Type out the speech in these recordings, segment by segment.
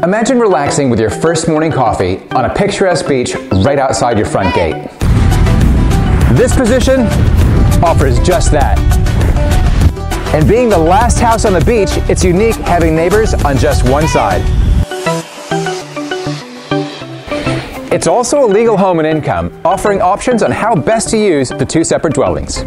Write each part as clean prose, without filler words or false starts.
Imagine relaxing with your first morning coffee on a picturesque beach right outside your front gate. This position offers just that. And being the last house on the beach, it's unique having neighbors on just one side. It's also a legal home and income, offering options on how best to use the two separate dwellings.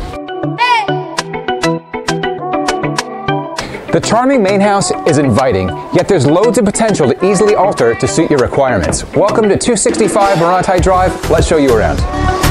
The charming main house is inviting, yet there's loads of potential to easily alter to suit your requirements. Welcome to 265 Maraetai Drive. Let's show you around.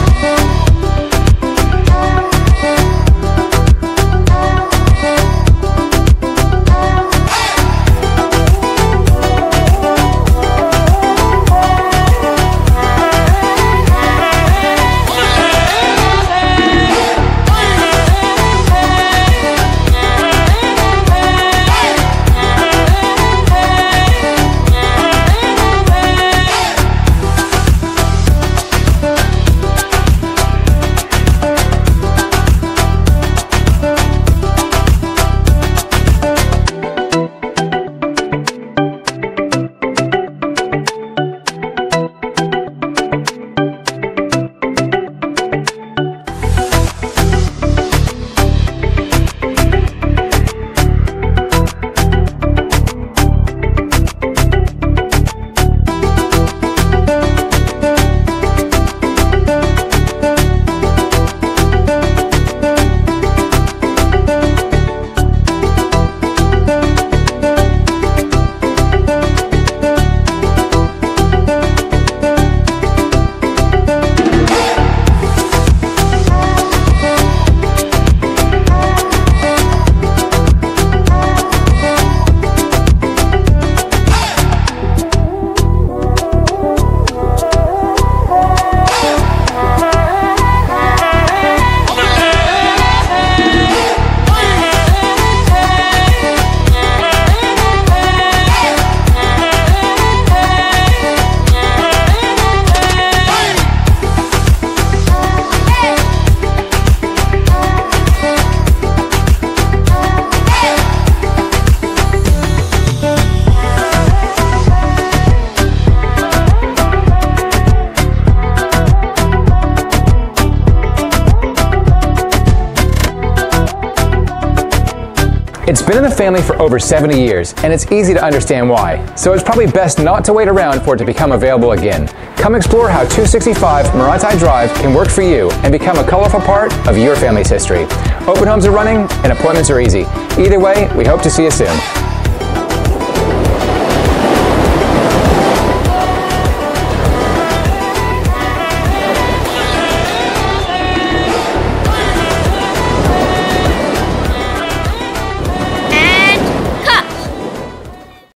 It's been in the family for over 70 years, and it's easy to understand why. So it's probably best not to wait around for it to become available again. Come explore how 265 Maraetai Drive can work for you and become a colorful part of your family's history. Open homes are running and appointments are easy. Either way, we hope to see you soon.